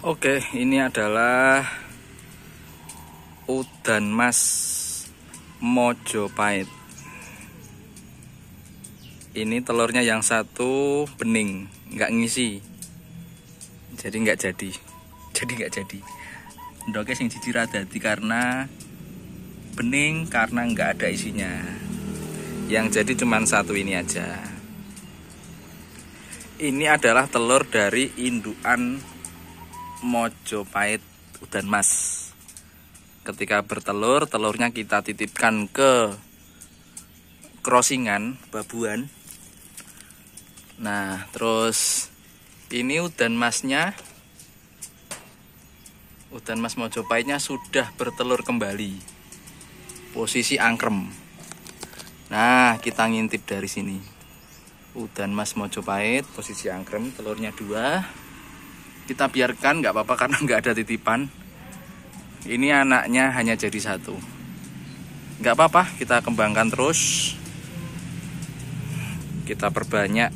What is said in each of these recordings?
Oke, ini adalah udan mas Mojopahit. Ini telurnya yang satu bening, nggak ngisi, jadi nggak jadi. Ndoknya sing jiji radadi karena bening, karena nggak ada isinya. Yang jadi cuma satu ini aja. Ini adalah telur dari indukan Mojopahit udan mas. Ketika bertelur, telurnya kita titipkan ke crossingan babuan. Nah, terus ini udan masnya, udan mas Mojopahitnya sudah bertelur kembali, posisi angkrem. Nah, kita ngintip dari sini. Udan mas Mojopahit posisi angkrem, telurnya 2. Kita biarkan, nggak apa-apa karena nggak ada titipan. Ini anaknya hanya jadi 1. Nggak apa-apa, kita kembangkan terus. Kita perbanyak.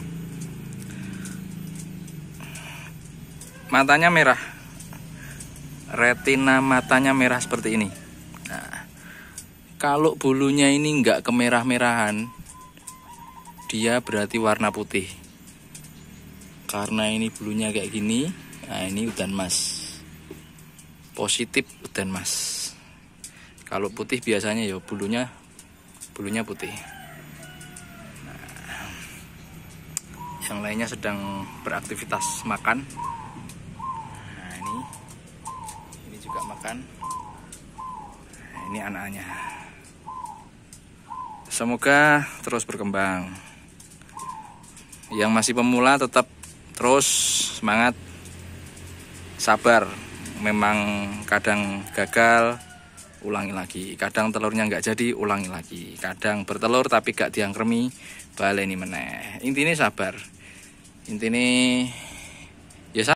Matanya merah, retina matanya merah seperti ini. Nah, kalau bulunya ini nggak kemerah-merahan, dia berarti warna putih. Karena ini bulunya kayak gini, nah ini udan mas, positif udan mas. Kalau putih biasanya ya bulunya putih. Nah, yang lainnya sedang beraktivitas makan. Nah ini juga makan. Nah, ini anak-anaknya. Semoga terus berkembang. Yang masih pemula tetap terus semangat, sabar. Memang kadang gagal, ulangi lagi. Kadang telurnya nggak jadi, ulangi lagi. Kadang bertelur tapi gak diangkremi, baleni meneh. Intinya sabar. Intinya